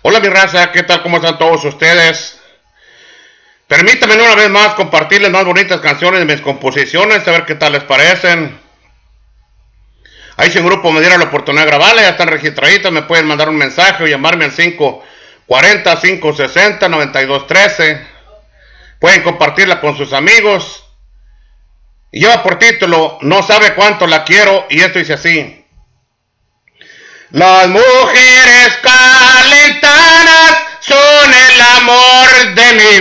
Hola mi raza, ¿qué tal? ¿Cómo están todos ustedes? Permítanme una vez más compartirles más bonitas canciones de mis composiciones, a ver qué tal les parecen. Ahí si un grupo me diera la oportunidad de grabarla, ya están registraditas, me pueden mandar un mensaje o llamarme al 540-560-9213. Pueden compartirla con sus amigos. Y lleva por título, No sabe cuánto la quiero, y esto dice así. Las mujeres calentanas son el amor de mi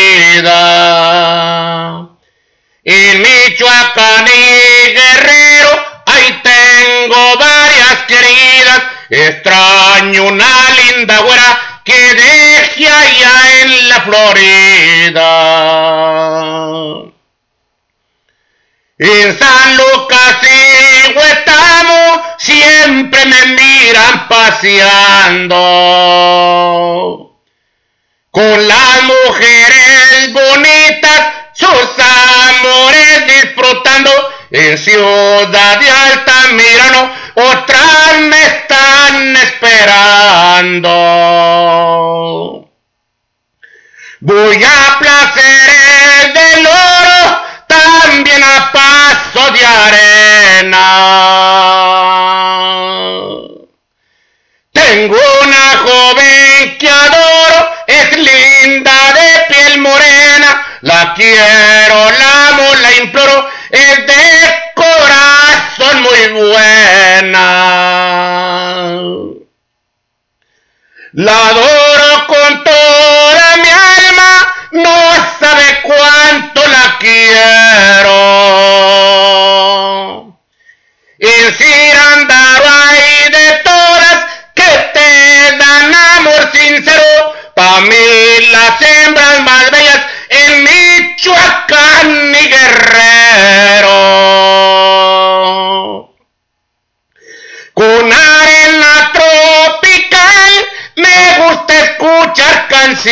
vida. En Michoacán y Guerrero, ahí tengo varias queridas. Extraño una linda güera que dejé allá en la Florida. En San Lucas y Huetamo siempre me miran paseando. Con las mujeres bonitas, sus amores disfrutando. En Ciudad de Altamirano, otras me están esperando. Voy a Placeres del Oro, también a Paso de Arena. Tengo una joven que adoro, es linda de piel morena. La quiero, la amo, la imploro, es de corazón muy buena. La adoro con toda mi alma, no sabe cuánto la quiero. En Cirándaro hay de todas que te dan amor sincero. Pa' mí las hembras más bellas en Michoacán y Guerrero. Con arena tropical me gusta escuchar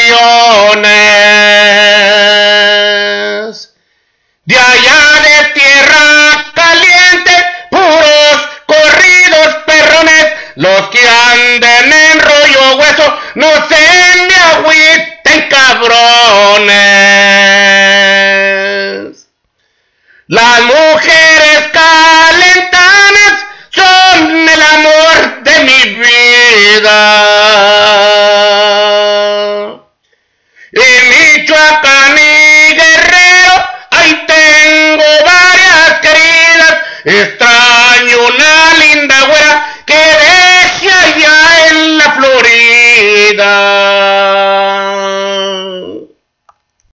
canciones. De allá de Tierra Caliente, puros corridos perrones. Los que anden en rollo hueso, no se me agüiten cabrones. Las mujeres calentanas son el amor de mi vida. En Michoacán y Guerrero, ahí tengo varias queridas. Extraño una linda güera que dejé allá en la Florida.